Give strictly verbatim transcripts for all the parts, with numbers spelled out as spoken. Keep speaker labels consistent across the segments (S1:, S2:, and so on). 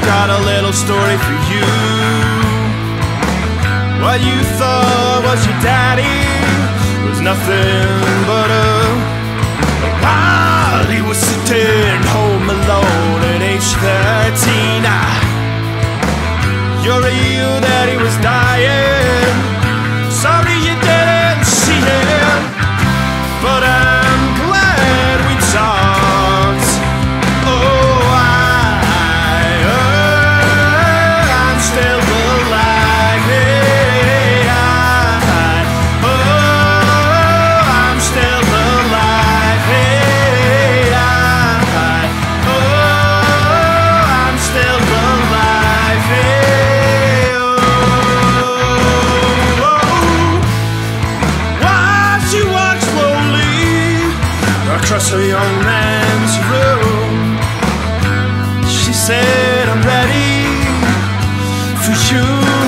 S1: got a little story for you. What you thought was your daddy was nothing but a while he was sitting home alone at age thirteen. You're you that he was dying. Sorry you didn't see him, but I'm glad we talked. Oh, I, uh, I'm still alive. Hey, I, oh, I'm still alive. Hey, I, oh, I'm still alive. Hey, oh, watch you walk slowly across a young man's room. She said, I'm ready for you.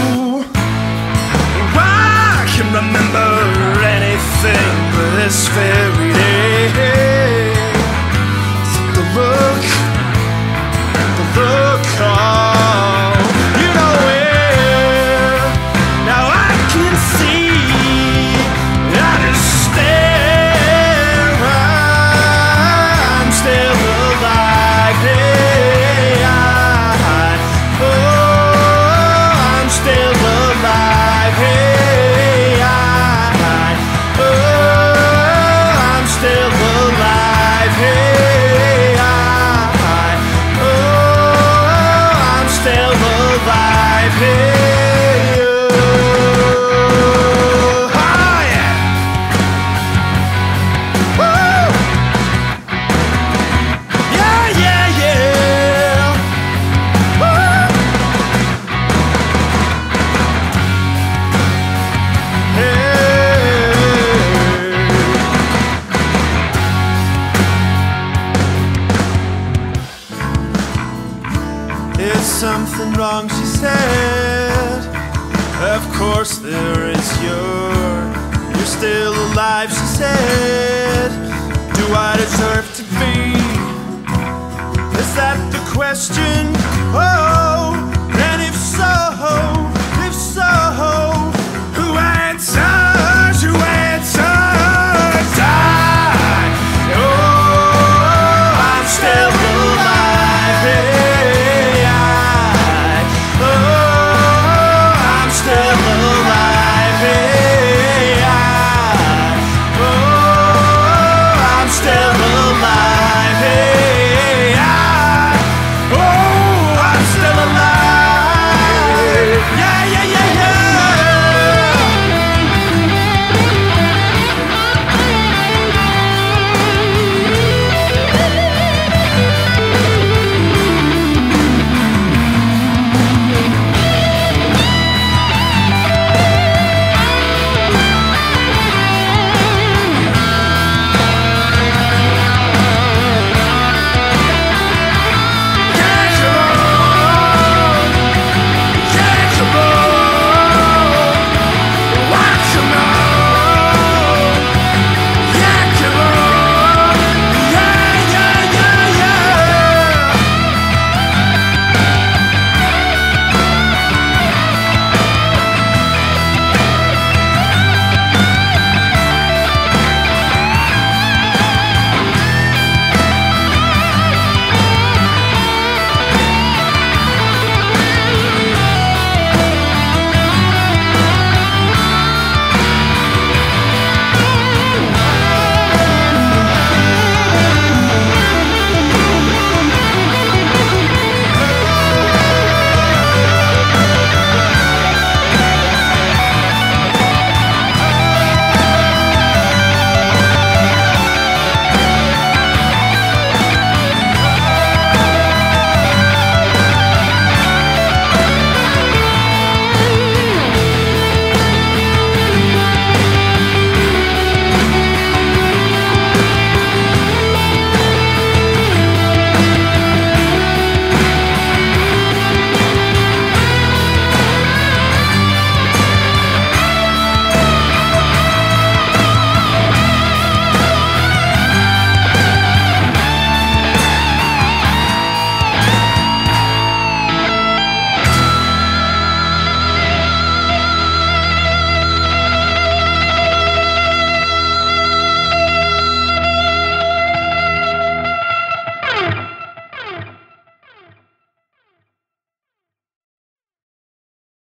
S1: I can remember anything but this very day. The look, the look, oh, you know it. Now I can see, understand. I'm still alive. Hey, I, oh, I'm still alive. Hey, I, oh, I'm still alive. Hey, I, oh, I'm still alive. Hey, oh, oh, yeah. Woo! Yeah, yeah, yeah. Woo! Hey. Is something wrong, she said. Of course there is. You're, you're still alive, she said. Do I deserve to be? Is that the question?